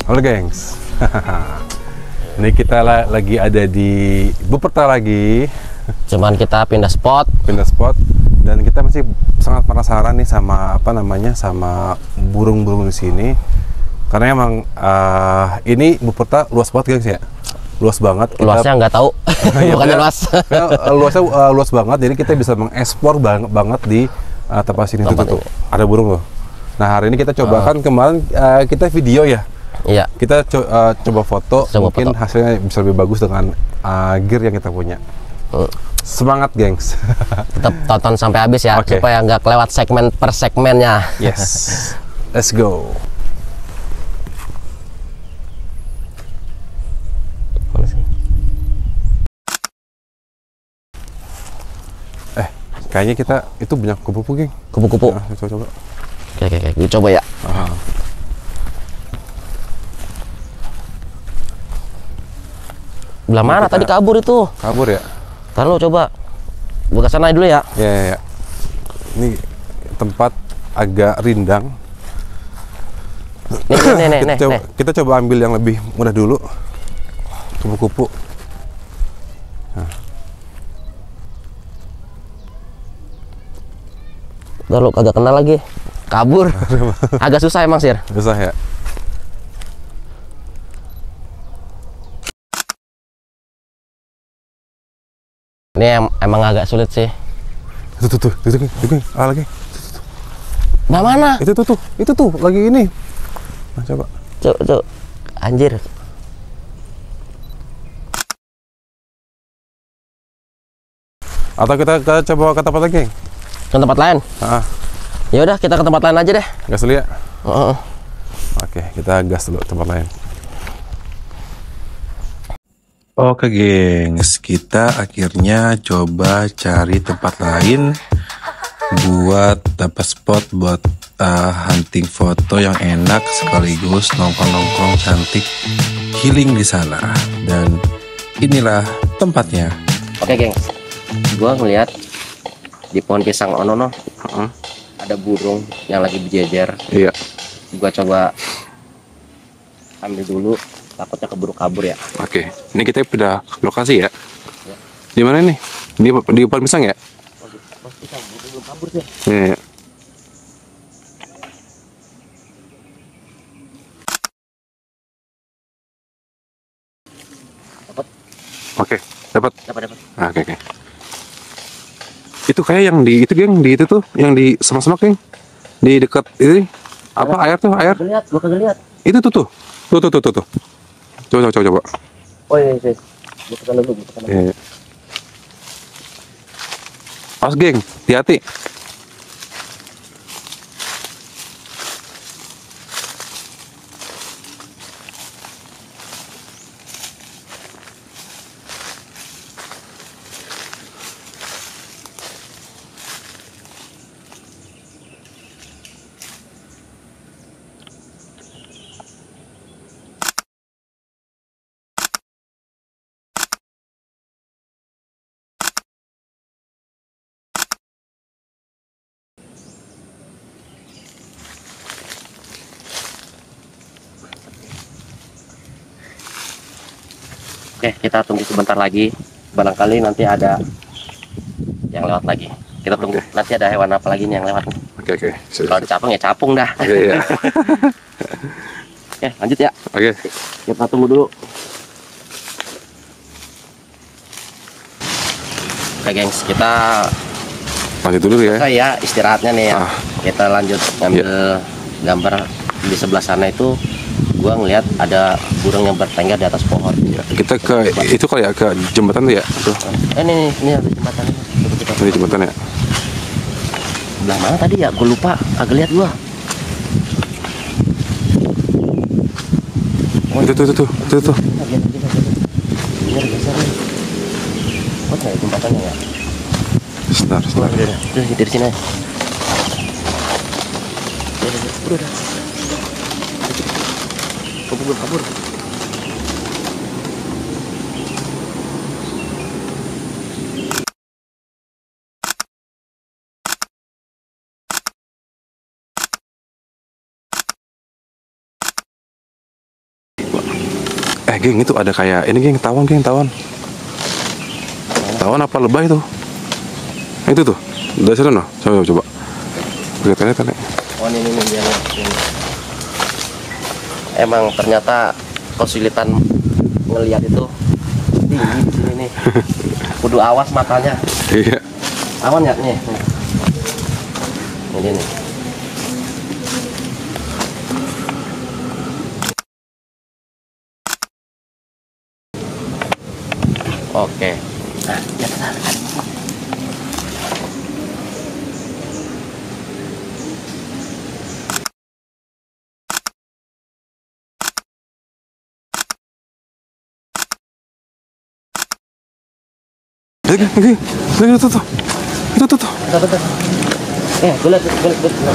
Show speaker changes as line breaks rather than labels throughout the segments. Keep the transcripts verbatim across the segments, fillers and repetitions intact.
Halo gengs. Ini kita la lagi ada di Buperta lagi.
Cuman kita pindah spot.
Pindah spot. Dan kita masih sangat penasaran nih sama apa namanya, sama burung-burung di sini. Karena emang uh, ini Buperta luas banget gengs ya. Luas banget. Kita,
luasnya nggak tahu. Bukannya luas.
Ya, luasnya uh, luas banget. Jadi kita bisa mengeksplor bang banget di uh, tempat sini. Tempat tuh, tuh, tuh. Ada burung loh. Nah hari ini kita coba kan uh. kemarin uh, kita video ya.
Iya.
Kita co uh, coba foto,
coba
mungkin
foto.
hasilnya bisa lebih bagus dengan uh, gear yang kita punya. Uh. Semangat, gengs.
Tetap tonton sampai habis ya, okay. Supaya nggak kelewat segmen per segmennya.
Yes. Let's go.
Mana sih?
Eh, kayaknya kita itu banyak kupu-kupu, geng.
Kupu-kupu.
Nah, coba-coba.
Oke, oke, oke. Coba ya.
Aha.
Belah mana
kita...
tadi kabur itu?
Kabur ya?
Ntar lo coba buka sana dulu ya.
Ya, ya, ya. Ini tempat agak rindang.
Nih, nih, nih,
kita,
nih,
coba,
nih.
kita coba ambil yang lebih mudah dulu. Kupu-kupu. Nah.
Udah lo kagak kenal lagi. Kabur. Agak susah emang, Sir.
Susah ya?
Ini em emang agak sulit sih.
Itu tuh tuh, itu itu ah lagi.
Nah mana?
Itu tuh tuh, itu tuh lagi ini. Nah, coba.
Cuk, cuk. Anjir.
Atau kita, kita coba ke tempat lagi?
Ke tempat lain?
Ah.
Ya udah, kita ke tempat lain aja deh.
Gas dulu ya.
Uh -uh.
Oke, kita gas dulu tempat lain. Oke gengs, kita akhirnya coba cari tempat lain buat dapat spot buat uh, hunting foto yang enak sekaligus nongkrong-nongkrong cantik healing di sana. Dan inilah tempatnya.
Oke gengs, gua ngeliat di pohon pisang onono
uh-uh.
ada burung yang lagi berjejer.
Iya.
Gua coba ambil dulu. Takutnya keburu kabur ya.
Oke, ini kita pindah lokasi ya.
Ya.
Di mana nih? Di di pohon pisang ya?
Oh, di pohon pisang, belum kabur sih.
Iya. Ya.
Dapat.
Oke, dapat.
Dapat, dapat.
Nah, oke, oke. Itu kayak yang di itu geng, di itu tuh, yang di semak-semak geng. Di dekat ini apa air tuh, air?
Gua lihat, gua kagak lihat.
Itu tuh tuh. Tuh tuh tuh tuh. tuh. Coba coba coba.
Oh iya, iya. Gua tekan dulu, gua tekan dulu.
Iya. Awas geng, hati-hati.
Oke, kita tunggu sebentar lagi. Barangkali nanti ada yang lewat lagi. Kita tunggu. Oke. Nanti ada hewan apa lagi nih yang lewat.
Oke, oke.
Kalau dicapung ya capung dah.
Iya, iya.
Oke, lanjut ya.
Oke.
Kita tunggu dulu. Oke, gengs, kita
lanjut dulu ya.
Oh ya, istirahatnya nih ya.
Ah.
Kita lanjut ngambil yeah. gambar di sebelah sana itu. Gua ngelihat ada burung yang bertengger di atas pohon.
Ya, kita ke Coba. Itu kali ya, ke jembatan tuh ya. Tuh.
Eh, ini, ini ada jembatan ini.
Ini jembatan ya.
Belah mana tadi ya? Gue lupa. Agak lihat gua.
Oh, itu tuh, tuh, tuh, tuh, tuh.
Ini ada geser nih. Oh, kayak jembatannya ya.
Sebentar, sebentar.
Udah, dari sini. Udah, udah. Kabur, kabur.
Eh geng, itu ada kayak ini geng, tawon geng, tawon. Tawon apa lebah itu? Itu tuh, dari sana no. Coba coba. Lihat lihat lihat.
Oh ini ini dia nih. Emang ternyata kesulitan ngelihat itu tinggi di sini nih. Kudu awas matanya.
Iya.
Awan ya nih. Ini nih. Oke. Nah, ya benar.
Oke, oke, itu tuh, tuh, itu tuh, tuh.
Bentar, bentar. Eh, gue liat, gue liat, gue liat.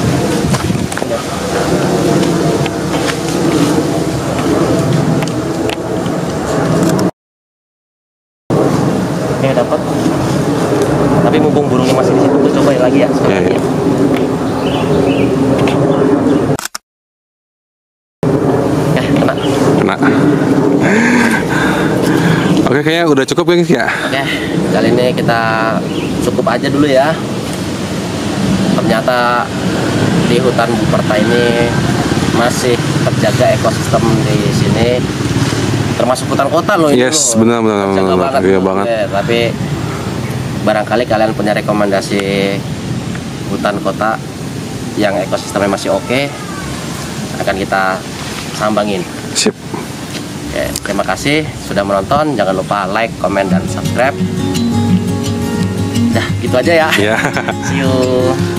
Oke, dapat. Tapi mumpung burungnya masih di situ, gue cobain lagi ya. Sekali
Iya,
lagi
iya.
ya. Eh, kena.
Kena. Oke, kayaknya udah cukup guys ya.
Oke, kali ini kita cukup aja dulu ya. Ternyata di hutan Buperta ini masih terjaga ekosistem di sini. Termasuk hutan kota loh ini.
Yes,
loh.
benar, benar,
Terjaga
benar,
banget.
iya
loh.
banget.
Oke, tapi barangkali kalian punya rekomendasi hutan kota yang ekosistemnya masih oke, akan kita sambangin.
Sip.
Oke, terima kasih sudah menonton. Jangan lupa like, komen, dan subscribe. Dah, gitu aja ya.
Iya.
See you.